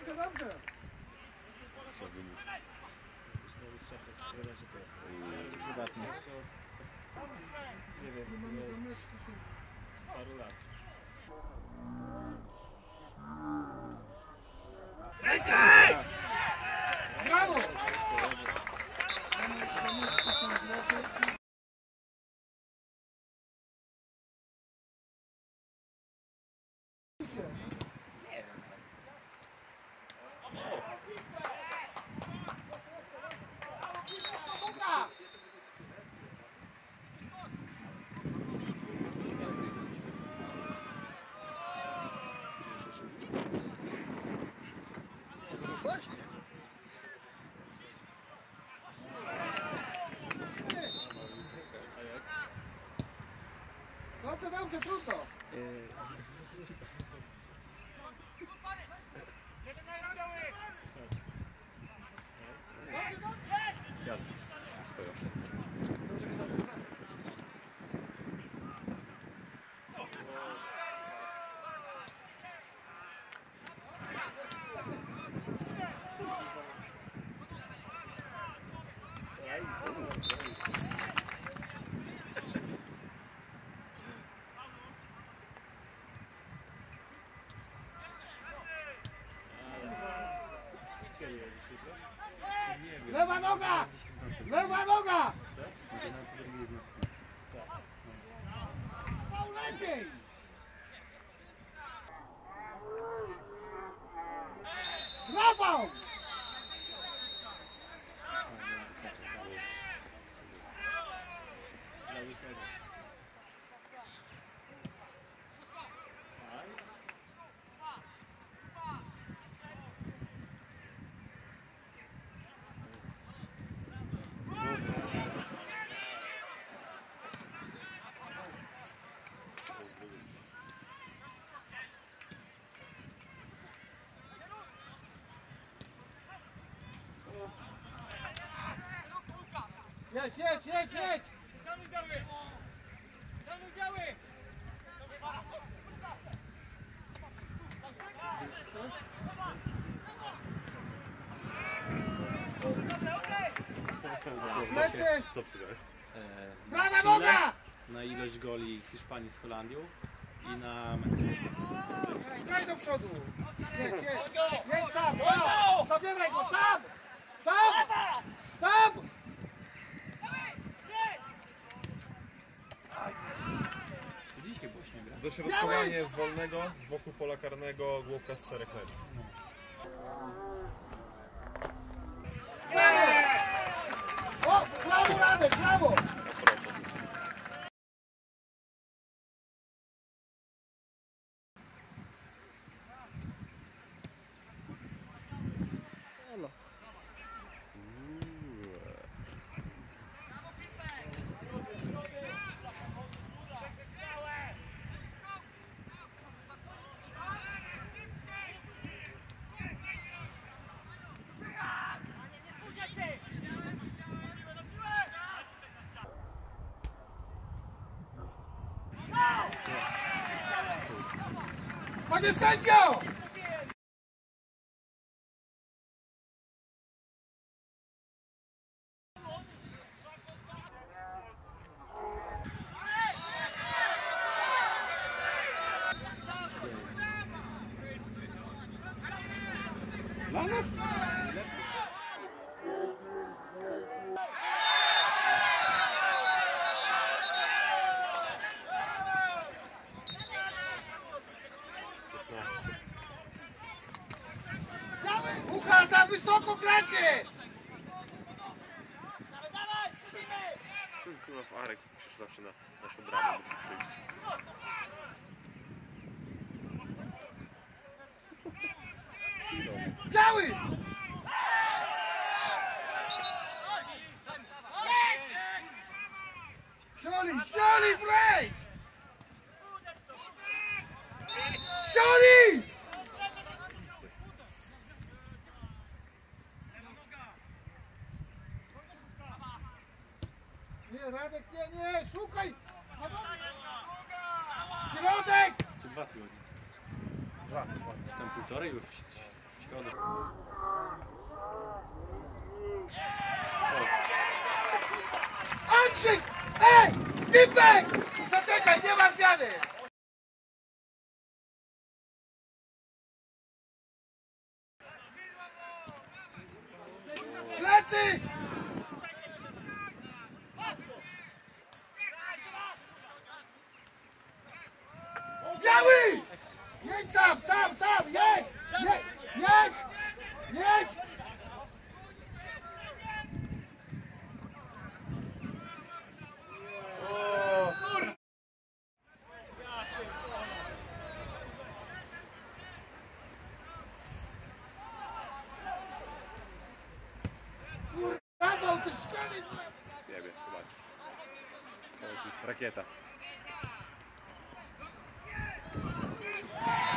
Dobrze, dobrze. Co wynik? Znowu z czasem wydaje się to przydatne. Nie wiem, Nie mamy za mecz, to się... paru lat. Brawo! Właśnie. Dobrze, dobrze, trudno. Dobrze, dobrze. Jadł swoją szefę. Lewa noga! Lewa noga! No lepiej! Brawo! Dla łysego. Jedź, jedź, jedź, jedź! Lecę! Co przygrałeś? Prawa noga! Na ilość goli Hiszpanii z Holandią i na mecz. Graj do przodu! Jedź, jedź! Jedź sam, sam! Zabieraj go, sam! Sam! Sam! Dzisiaj było śniega. Dośrodkowanie z wolnego, z boku pola karnego, główka z 4 metrów. O! Brawo, Radek, brawo! Panie sędzio! Dla nas? Ucha, za wysoko gracie! Kurwa w Arek przecież zawsze na naszą bramę musi przyjść. Biały! Sioli, sioli, Frejd! Sioli! Nie, Radek, nie, szukaj! Środek! Czy 2 tygodnie? 2. Czy tam półtorej, bo w Szkoda. Andrzyk! Ej! Pipek! Zaczekaj, nie ma zmiany! Plecy! Biały! Jedź sam, jedź! Jedź! Brawo, ty szczeli! Zjebie, zobacz. Rakieta.